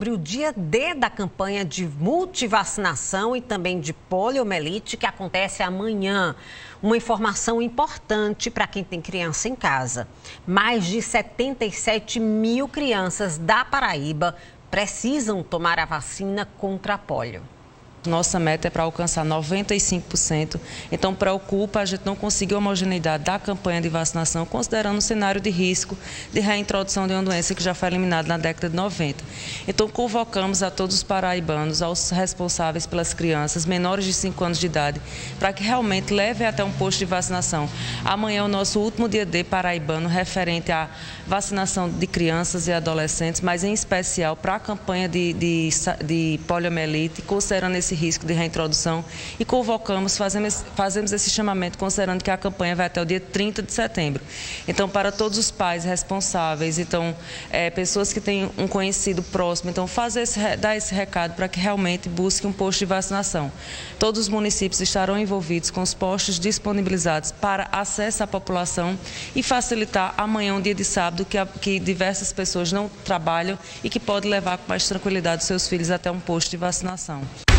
Sobre o dia D da campanha de multivacinação e também de poliomielite, que acontece amanhã. Uma informação importante para quem tem criança em casa. Mais de 77 mil crianças da Paraíba precisam tomar a vacina contra a polio. Nossa meta é para alcançar 95%, então preocupa a gente não conseguir a homogeneidade da campanha de vacinação, considerando o cenário de risco de reintrodução de uma doença que já foi eliminada na década de 90. Então convocamos a todos os paraibanos, aos responsáveis pelas crianças menores de 5 anos de idade, para que realmente levem até um posto de vacinação. Amanhã é o nosso último dia D paraibano referente à vacinação de crianças e adolescentes, mas em especial para a campanha de poliomielite, considerando esse risco de reintrodução, e convocamos, fazemos esse chamamento considerando que a campanha vai até o dia 30 de setembro. Então, para todos os pais responsáveis, então, pessoas que têm um conhecido próximo, então, dar esse recado para que realmente busque um posto de vacinação. Todos os municípios estarão envolvidos com os postos disponibilizados para acesso à população e facilitar amanhã, um dia de sábado, que diversas pessoas não trabalham e que pode levar com mais tranquilidade seus filhos até um posto de vacinação.